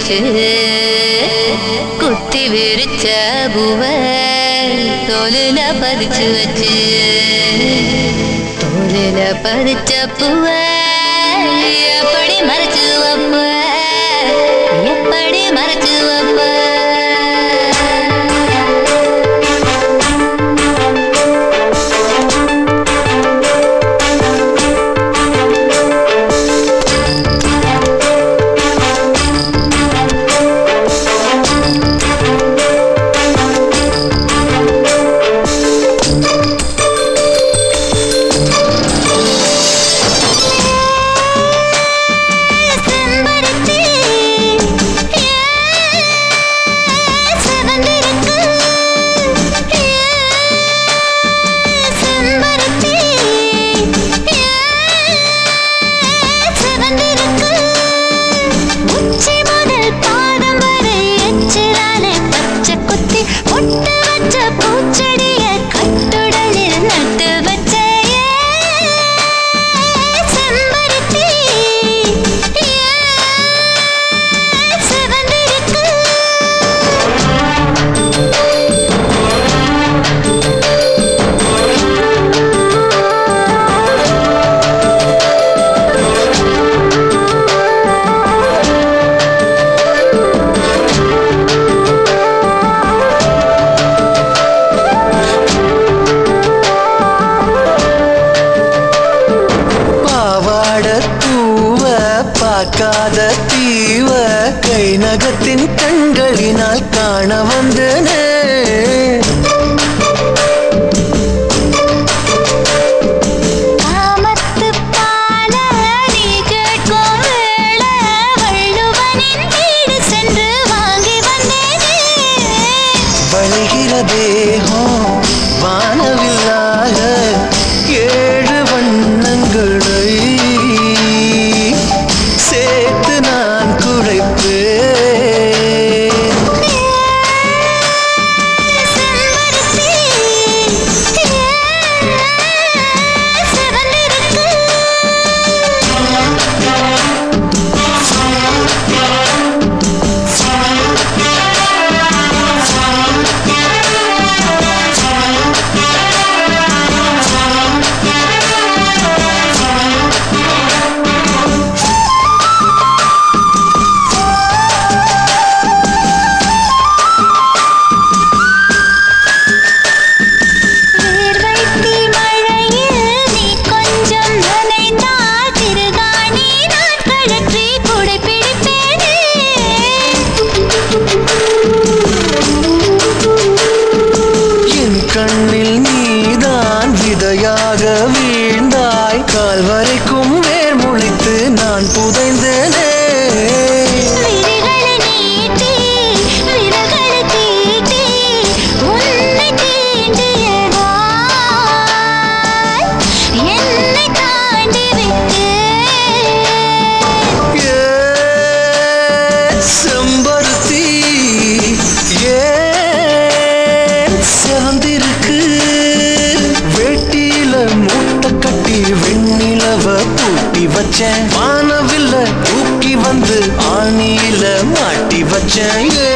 வச்சு குத்தி விரிச்ச பூவ தோலுல பதிச்சு வச்சு தோலுல பதிச்ச பூவ எப்படி மறைச்சு வைப்ப எப்படி மறைச்சு வைப்ப பார்க்காத தீவ கை நகத்தின் கண்களினால் காண வந்தனே தேகம் வானவில்லாக ஏழு வண்ணங்களை சேர்த்து நான் குழைப்பேன். கண்ணில் நீதான் விதையாக வீழ்ந்தாய், கால் வரைக்கும் வேர் முளைத்து நான் புதைந்தேனே. வானவில்ல தூக்கி வந்து ஆணியில மாட்டி வச்சேன்.